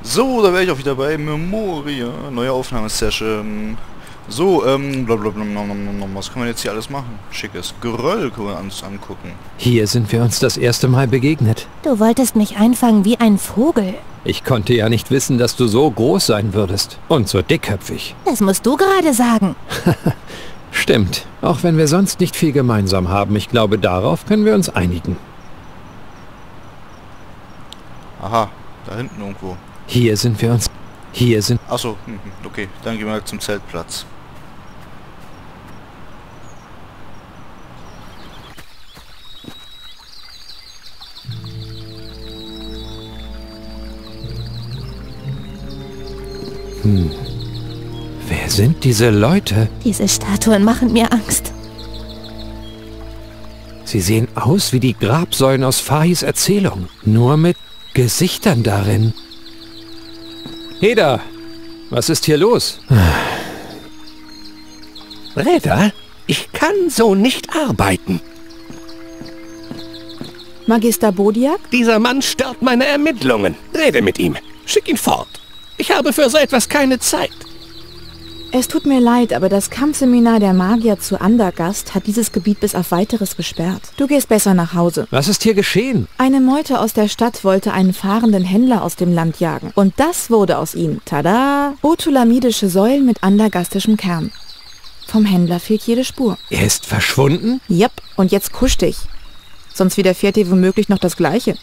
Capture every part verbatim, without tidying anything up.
So, da wäre ich auch wieder bei Memoria. Neue Aufnahmesession. So, ähm, blablabla, was kann man jetzt hier alles machen? Schickes Geröll können wir uns angucken. Hier sind wir uns das erste Mal begegnet. Du wolltest mich einfangen wie ein Vogel. Ich konnte ja nicht wissen, dass du so groß sein würdest. Und so dickköpfig. Das musst du gerade sagen. Stimmt. Auch wenn wir sonst nicht viel gemeinsam haben, ich glaube, darauf können wir uns einigen. Aha, da hinten irgendwo. Hier sind wir uns... Hier sind... Achso, okay, dann gehen wir halt zum Zeltplatz. Hm. Wer sind diese Leute? Diese Statuen machen mir Angst. Sie sehen aus wie die Grabsäulen aus Fahis Erzählung. Nur mit Gesichtern darin. Heda, was ist hier los? Reda, ich kann so nicht arbeiten. Magister Bodiak? Dieser Mann stört meine Ermittlungen. Rede mit ihm. Schick ihn fort. Ich habe für so etwas keine Zeit. Es tut mir leid, aber das Kampfseminar der Magier zu Andergast hat dieses Gebiet bis auf Weiteres gesperrt. Du gehst besser nach Hause. Was ist hier geschehen? Eine Meute aus der Stadt wollte einen fahrenden Händler aus dem Land jagen. Und das wurde aus ihm. Tada! Otolamidische Säulen mit andergastischem Kern. Vom Händler fehlt jede Spur. Er ist verschwunden? Jep, und jetzt kusch dich. Sonst widerfährt dir womöglich noch das Gleiche.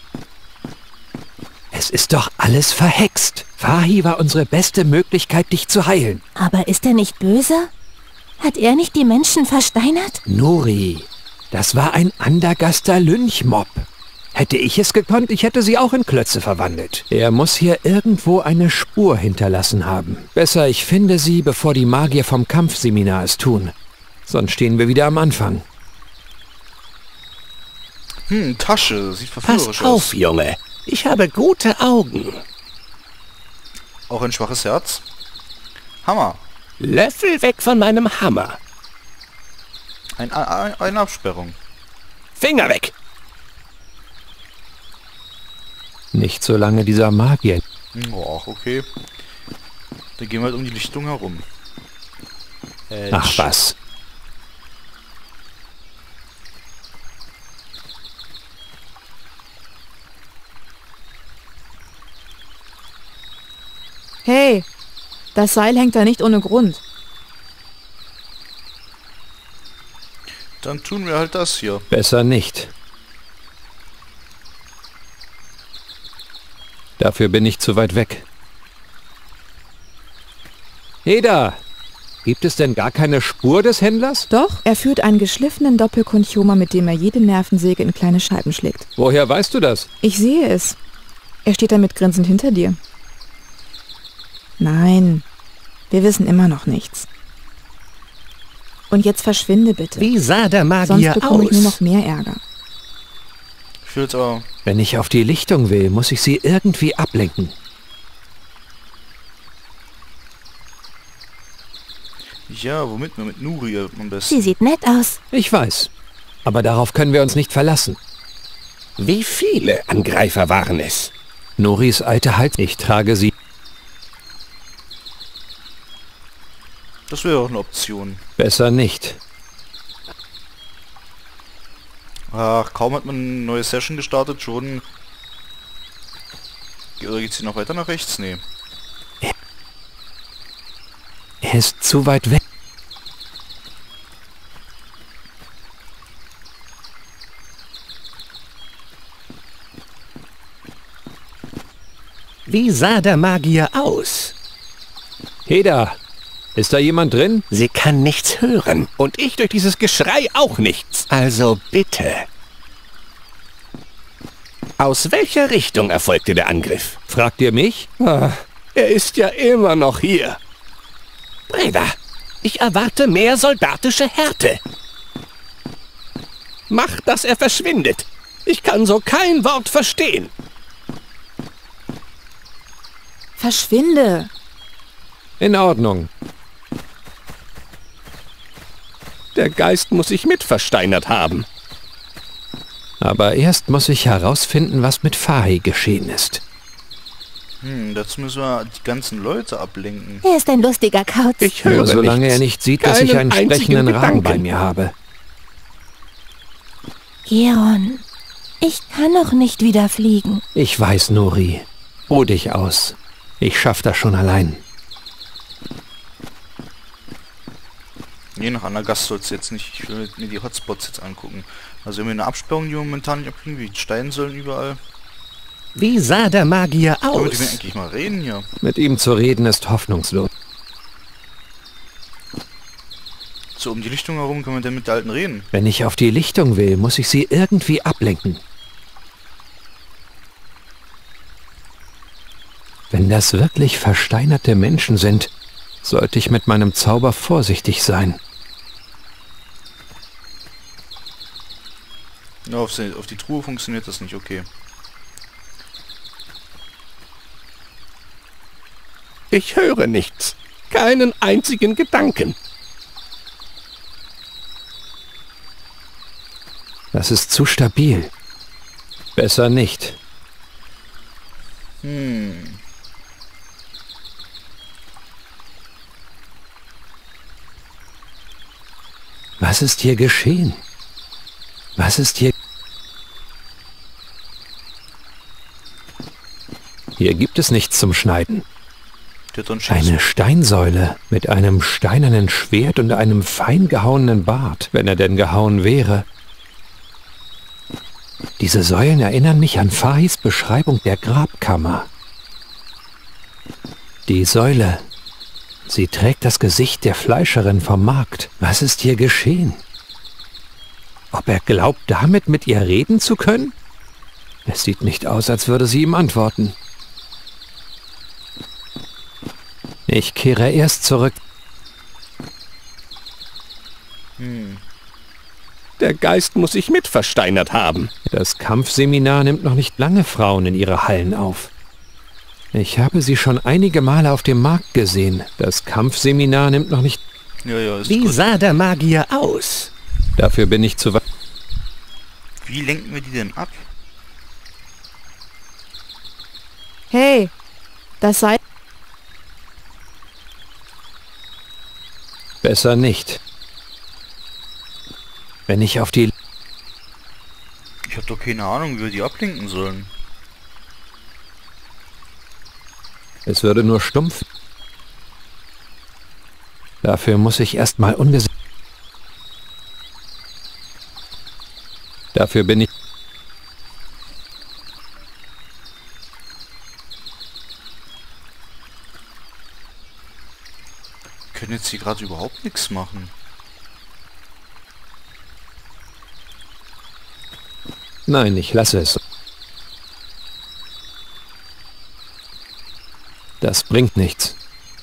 Es ist doch alles verhext. Fahi war unsere beste Möglichkeit, dich zu heilen. Aber ist er nicht böse? Hat er nicht die Menschen versteinert? Nuri, das war ein Andergaster Lynchmob. Hätte ich es gekonnt, ich hätte sie auch in Klötze verwandelt. Er muss hier irgendwo eine Spur hinterlassen haben. Besser, ich finde sie, bevor die Magier vom Kampfseminar es tun. Sonst stehen wir wieder am Anfang. Hm, Tasche. Sieht verführerisch Pass auf, Junge. Ich habe gute Augen. Auch ein schwaches Herz. Hammer. Löffel weg von meinem Hammer. Ein, ein, eine Absperrung. Finger weg. Nicht so lange dieser Magier. Oh, okay. Dann gehen wir halt um die Lichtung herum. Äh, Ach was. Hey, das Seil hängt da nicht ohne Grund. Dann tun wir halt das hier. Besser nicht. Dafür bin ich zu weit weg. Heda, gibt es denn gar keine Spur des Händlers? Doch, er führt einen geschliffenen Doppelkonchoma, mit dem er jede Nervensäge in kleine Scheiben schlägt. Woher weißt du das? Ich sehe es. Er steht damit grinsend hinter dir. Nein, wir wissen immer noch nichts. Und jetzt verschwinde bitte. Wie sah der Magier Sonst bekomme aus? ich nur noch mehr Ärger. Ich will jetzt aber... Wenn ich auf die Lichtung will, muss ich sie irgendwie ablenken. Ja, womit? Mit Nuri am besten. Sie sieht nett aus. Ich weiß. Aber darauf können wir uns nicht verlassen. Wie viele Angreifer waren es? Nuris alte Hals. Ich trage sie. Das wäre auch eine Option. Besser nicht. Ach, kaum hat man eine neue Session gestartet, schon... Oder geht's hier noch weiter nach rechts? Nee. Er ist zu weit weg. Wie sah der Magier aus? Heda, ist da jemand drin? Sie kann nichts hören. Und ich durch dieses Geschrei auch nichts. Also bitte. Aus welcher Richtung erfolgte der Angriff? Fragt ihr mich? Ah, er ist ja immer noch hier. Breda, ich erwarte mehr soldatische Härte. Mach, dass er verschwindet. Ich kann so kein Wort verstehen. Verschwinde! In Ordnung. Der Geist muss sich mit versteinert haben. Aber erst muss ich herausfinden, was mit Fahi geschehen ist. Hm, dazu müssen wir die ganzen Leute ablenken. Er ist ein lustiger Kauz. Ich höre Nur solange nichts. er nicht sieht, dass ich einen Keinen sprechenden einzigen Rahmen bei Gedanken. mir habe. Geron, ich kann noch nicht wieder fliegen. Ich weiß, Nori. Ruh dich aus. Ich schaff das schon allein. Je nach Anagast soll es jetzt nicht. Ich will mir die Hotspots jetzt angucken. Also irgendwie eine Absperrung, die momentan nicht abkriegen, wie Steinsäulen überall. Wie sah der Magier Können wir mit dem aus? eigentlich mal reden hier? Mit ihm zu reden ist hoffnungslos. So um die Lichtung herum können wir denn mit der Alten reden. Wenn ich auf die Lichtung will, muss ich sie irgendwie ablenken. Wenn das wirklich versteinerte Menschen sind, sollte ich mit meinem Zauber vorsichtig sein. Ja, auf, die, auf die Truhe funktioniert das nicht, okay. Ich höre nichts. Keinen einzigen Gedanken. Das ist zu stabil. Besser nicht. Hm. Was ist hier geschehen? Was ist hier... Hier gibt es nichts zum Schneiden. Der Don Schiss. Eine Steinsäule mit einem steinernen Schwert und einem fein gehauenen Bart, wenn er denn gehauen wäre. Diese Säulen erinnern mich an Fahis Beschreibung der Grabkammer. Die Säule. Sie trägt das Gesicht der Fleischerin vom Markt. Was ist hier geschehen? Ob er glaubt, damit mit ihr reden zu können? Es sieht nicht aus, als würde sie ihm antworten. Ich kehre erst zurück. Hm. Der Geist muss sich mit versteinert haben. Das Kampfseminar nimmt noch nicht lange Frauen in ihre Hallen auf. Ich habe sie schon einige Male auf dem Markt gesehen. Das Kampfseminar nimmt noch nicht... Ja, ja, ist Wie gut. sah der Magier aus? Dafür bin ich zu weit. Wie lenken wir die denn ab? Hey, das sei... Besser nicht. Wenn ich auf die... Ich habe doch keine Ahnung, wie wir die ablenken sollen. Es würde nur stumpf. Dafür muss ich erstmal ungesehen... Dafür bin ich... Wir können jetzt hier gerade überhaupt nichts machen. Nein, ich lasse es. Das bringt nichts.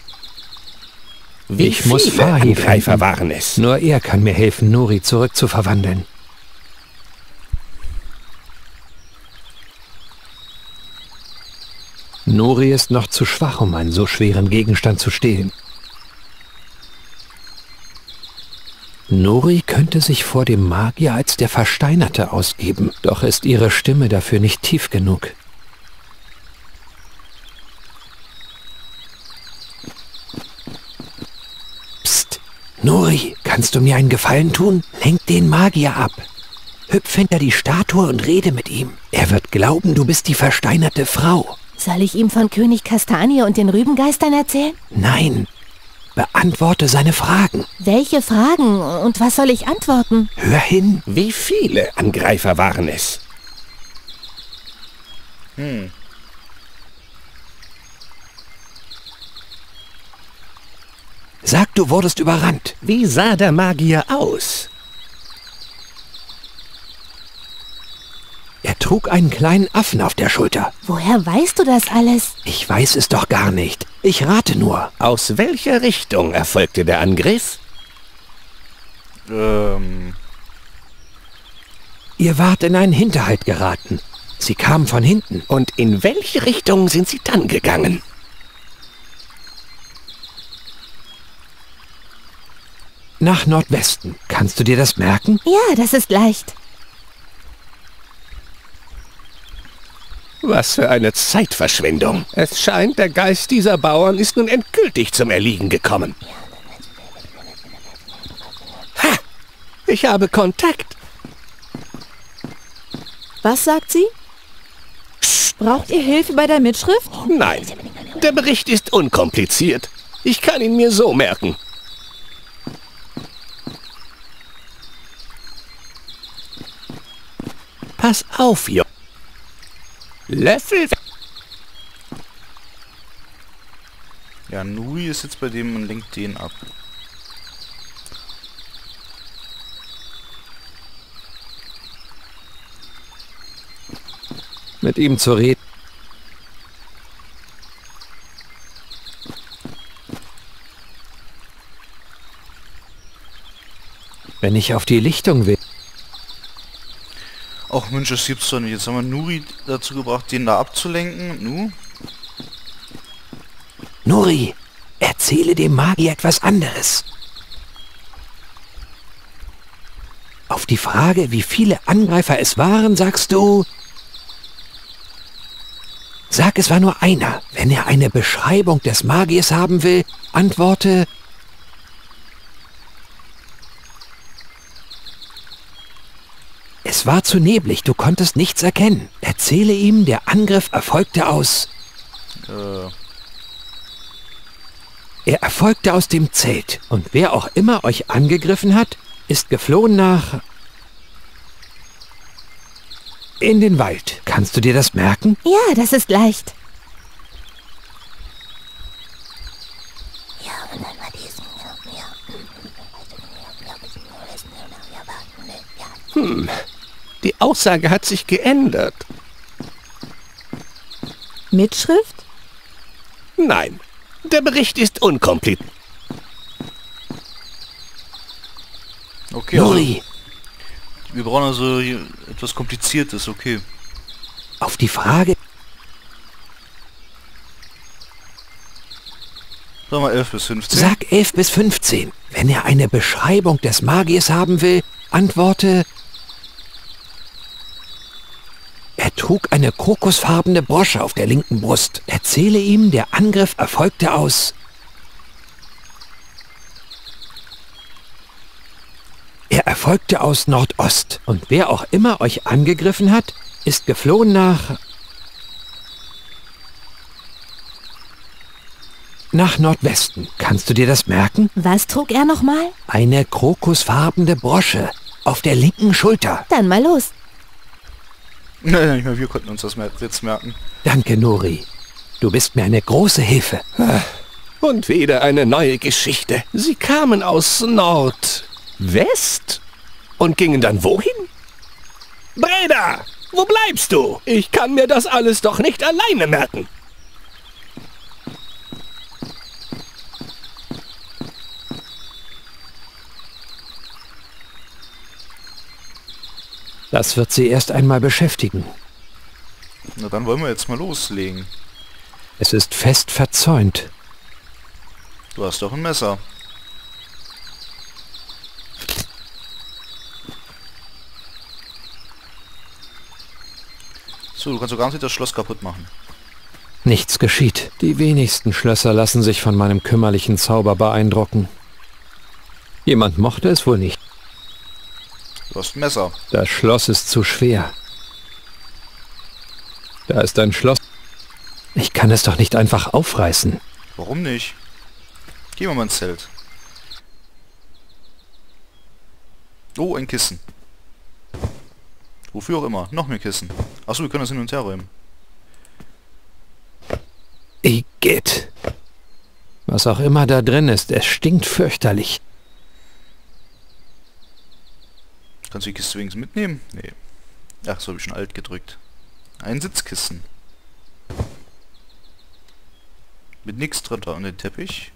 Wie Ich muss viele Fahi Angreifer finden. waren es? Nur er kann mir helfen, Nori zurückzuverwandeln. Nori ist noch zu schwach, um einen so schweren Gegenstand zu stehlen. Nori könnte sich vor dem Magier als der Versteinerte ausgeben, doch ist ihre Stimme dafür nicht tief genug. Psst, Nori, kannst du mir einen Gefallen tun? Lenk den Magier ab. Hüpf hinter die Statue und rede mit ihm. Er wird glauben, du bist die versteinerte Frau. Soll ich ihm von König Kastanie und den Rübengeistern erzählen? Nein, beantworte seine Fragen. Welche Fragen und was soll ich antworten? Hör hin. Wie viele Angreifer waren es? Hm. Sag, du wurdest überrannt. Wie sah der Magier aus? Er trug einen kleinen Affen auf der Schulter. Woher weißt du das alles? Ich weiß es doch gar nicht. Ich rate nur. Aus welcher Richtung erfolgte der Angriff? Ähm. Ihr wart in einen Hinterhalt geraten. Sie kamen von hinten. Und in welche Richtung sind sie dann gegangen? Nach Nordwesten. Kannst du dir das merken? Ja, das ist leicht. Was für eine Zeitverschwendung. Es scheint, der Geist dieser Bauern ist nun endgültig zum Erliegen gekommen. Ha! Ich habe Kontakt. Was sagt sie? Braucht ihr Hilfe bei der Mitschrift? Nein, der Bericht ist unkompliziert. Ich kann ihn mir so merken. Pass auf, Junge. Löffel. Ja, Nuri ist jetzt bei dem und lenkt den ab. Mit ihm zu reden. Wenn ich auf die Lichtung will. Ach Mensch, das gibt's doch nicht. Jetzt haben wir Nuri dazu gebracht, den da abzulenken. Nu? Nuri, erzähle dem Magier etwas anderes. Auf die Frage, wie viele Angreifer es waren, sagst du... Sag, es war nur einer. Wenn er eine Beschreibung des Magiers haben will, antworte... Es war zu neblig, du konntest nichts erkennen. Erzähle ihm, der Angriff erfolgte aus... Äh... Er erfolgte aus dem Zelt. Und wer auch immer euch angegriffen hat, ist geflohen nach... in den Wald. Kannst du dir das merken? Ja, das ist leicht. Hm, die Aussage hat sich geändert. Mitschrift? Nein, der Bericht ist unkompliziert. Okay, also, Nuri, wir brauchen also hier etwas Kompliziertes, okay. auf die Frage... Sagen wir elf bis fünfzehn. Sag elf bis fünfzehn. Wenn er eine Beschreibung des Magiers haben will, antworte... Er trug eine kokosfarbene Brosche auf der linken Brust. Erzähle ihm, der Angriff erfolgte aus... Er erfolgte aus Nordost. Und wer auch immer euch angegriffen hat, ist geflohen nach... nach Nordwesten. Kannst du dir das merken? Was trug er nochmal? Eine kokosfarbene Brosche auf der linken Schulter. Dann mal los. Nein, nicht mehr wir konnten uns das jetzt merken. Danke, Nuri. Du bist mir eine große Hilfe. Und wieder eine neue Geschichte. Sie kamen aus Nordwest und gingen dann wohin? Breda, wo bleibst du? Ich kann mir das alles doch nicht alleine merken. Das wird sie erst einmal beschäftigen. Na dann wollen wir jetzt mal loslegen. Es ist fest verzäunt. Du hast doch ein Messer. So, du kannst doch garantiert das Schloss kaputt machen. Nichts geschieht. Die wenigsten Schlösser lassen sich von meinem kümmerlichen Zauber beeindrucken. Jemand mochte es wohl nicht. Du hast ein Messer. Das Schloss ist zu schwer. Da ist ein Schloss. Ich kann es doch nicht einfach aufreißen. Warum nicht? Gehen wir mal ins Zelt. Oh, ein Kissen. Wofür auch immer. Noch mehr Kissen. Achso, wir können das hin und her räumen. Igitt. Was auch immer da drin ist, es stinkt fürchterlich. Kannst du die Kiste wenigstens mitnehmen? Nee. Ach, so habe ich schon alt gedrückt. Ein Sitzkissen. Mit nichts drunter und den Teppich.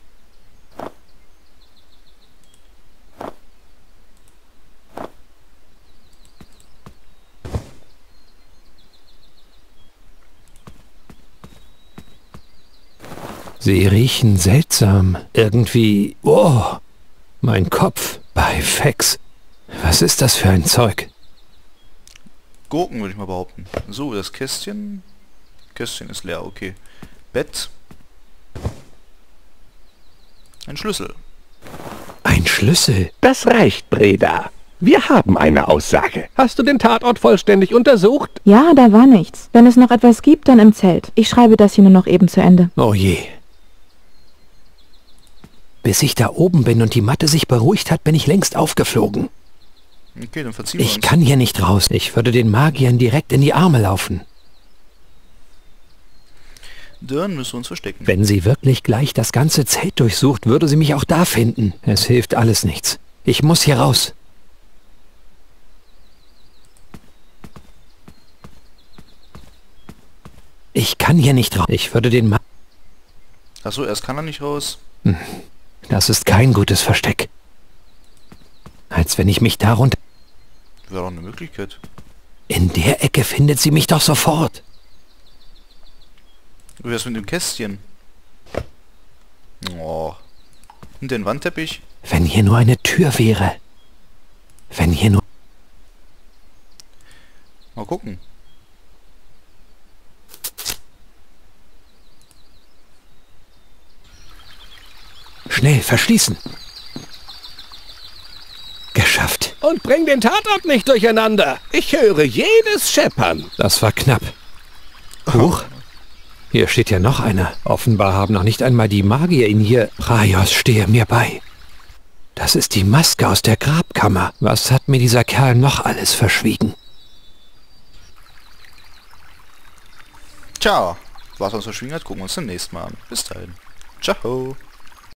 Sie riechen seltsam. Irgendwie... Oh, mein Kopf. Bei Fex. Was ist das für ein Zeug? Gurken, würde ich mal behaupten. So, das Kästchen. Kästchen ist leer, okay. Bett. Ein Schlüssel. Ein Schlüssel. Das reicht, Breda. Wir haben eine Aussage. Hast du den Tatort vollständig untersucht? Ja, da war nichts. Wenn es noch etwas gibt, dann im Zelt. Ich schreibe das hier nur noch eben zu Ende. Oh je. Bis ich da oben bin und die Matte sich beruhigt hat, bin ich längst aufgeflogen. Okay, dann verziehen wir Ich uns. kann hier nicht raus. Ich würde den Magiern direkt in die Arme laufen. Dann müssen wir uns verstecken. Wenn sie wirklich gleich das ganze Zelt durchsucht, würde sie mich auch da finden. Es hilft alles nichts. Ich muss hier raus. Ich kann hier nicht raus. Ich würde den Ma... Achso, erst kann er nicht raus. Das ist kein gutes Versteck. Als wenn ich mich darunter... Wäre doch eine Möglichkeit. In der Ecke findet sie mich doch sofort. Wie wär's mit dem Kästchen? Oh. Und den Wandteppich? Wenn hier nur eine Tür wäre. Wenn hier nur... Mal gucken. Schnell, verschließen. Geschafft. Und bring den Tatort nicht durcheinander. Ich höre jedes Scheppern. Das war knapp. Huch. Hier steht ja noch einer. Offenbar haben noch nicht einmal die Magier ihn hier... Raios, stehe mir bei. Das ist die Maske aus der Grabkammer. Was hat mir dieser Kerl noch alles verschwiegen? Tja, was uns verschwiegen hat, gucken wir uns zum nächsten Mal an. Bis dahin. Ciao.